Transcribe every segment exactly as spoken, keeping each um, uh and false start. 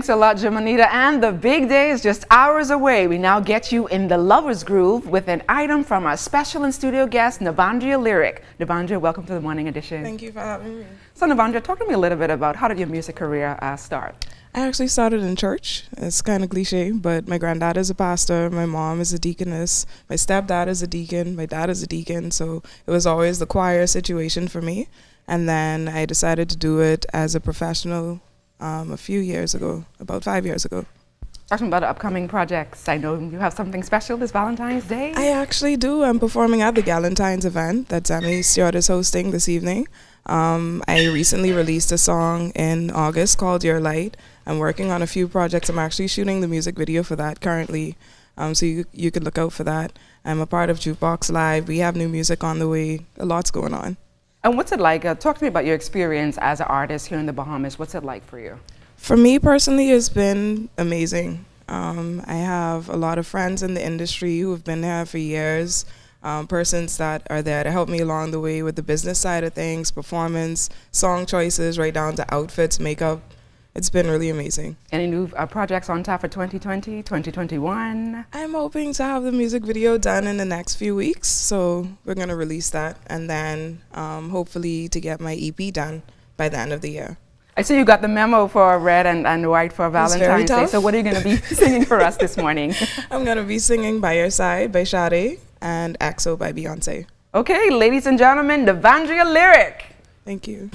Thanks a lot, Jamonita. And the big day is just hours away. We now get you in the lover's groove with an item from our special in-studio guest, Navandria Lyric. Navandria, welcome to the Morning Edition. Thank you for having me. So, Navandria, talk to me a little bit about how did your music career uh, start? I actually started in church. It's kind of cliche, but my granddad is a pastor, my mom is a deaconess, my stepdad is a deacon, my dad is a deacon, so it was always the choir situation for me. And then I decided to do it as a professional um, a few years ago, about five years ago. Talking about upcoming projects, I know you have something special this Valentine's Day. I actually do. I'm performing at the Galentine's event that Sammy Stewart is hosting this evening. Um, I recently released a song in August called Your Light. I'm working on a few projects. I'm actually shooting the music video for that currently, um, so you, you can look out for that. I'm a part of Jukebox Live. We have new music on the way. A lot's going on. And what's it like? Uh, talk to me about your experience as an artist here in the Bahamas. What's it like for you? For me personally, it's been amazing. Um, I have a lot of friends in the industry who have been there for years, um, persons that are there to help me along the way with the business side of things, performance, song choices, right down to outfits, makeup. It's been really amazing. Any new uh, projects on tap for twenty twenty, twenty twenty-one? I'm hoping to have the music video done in the next few weeks, so we're going to release that, and then um, hopefully to get my E P done by the end of the year. I see you got the memo for Red and, and White for Valentine's Day, so what are you going to be singing for us this morning? I'm going to be singing By Your Side by Sade and X O by Beyonce. Okay, ladies and gentlemen, Navandria Lyric. Thank you.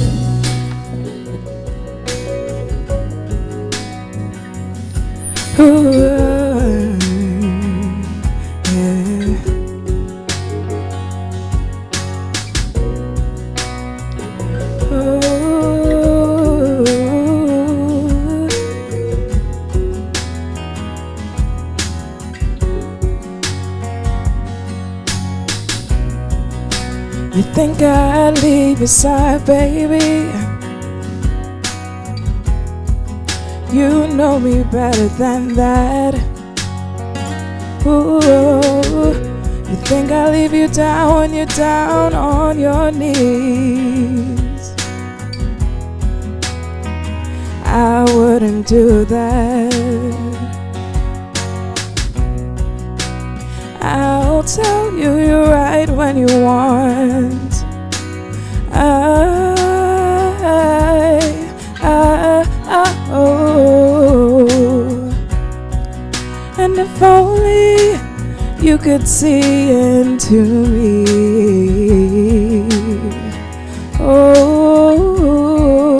Ooh, yeah. Ooh. You think I'd leave your side, baby? You know me better than that. Ooh, you think I'll leave you down when you're down on your knees? I wouldn't do that. I'll tell you you're right when you want. I, I, I, oh. And if only you could see into me. Oh,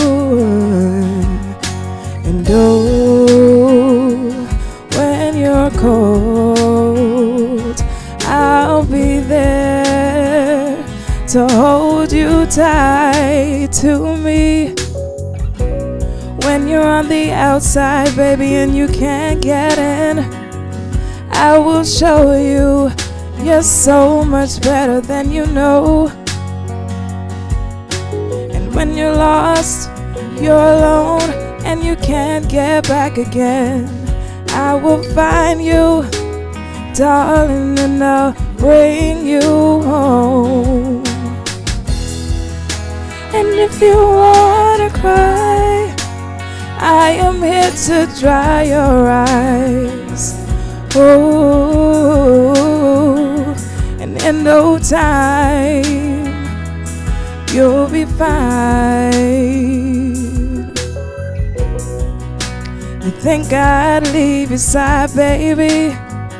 and oh, when you're cold, I'll be there to hold you tight to me. When you're on the outside, baby, and you can't get in, I will show you you're so much better than you know. And when you're lost, you're alone, and you can't get back again, I will find you, darling, and I'll bring you home. And if you wanna cry, I am here to dry your eyes. Oh, and in no time, you'll be fine. You think I'd leave your side, baby?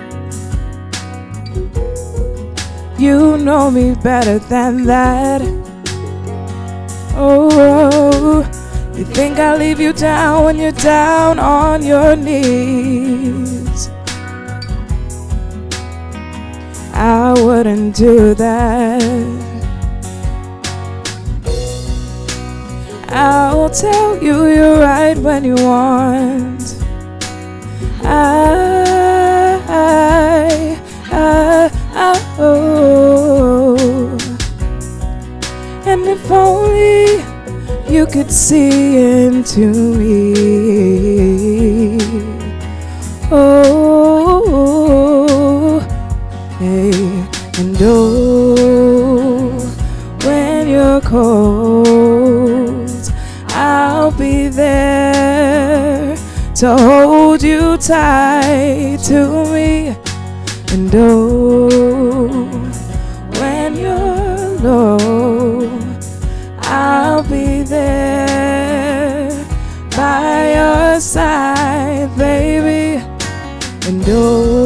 You know me better than that. Oh, you think I'll leave you down when you're down on your knees? I wouldn't do that. I'll tell you you're right when you want. I, I, I, I oh. And if only you could see into me. Oh, hey, and oh, when you're cold, I'll be there to hold you tight to me. And oh, when you're low, I'll be there by your side, baby. And oh,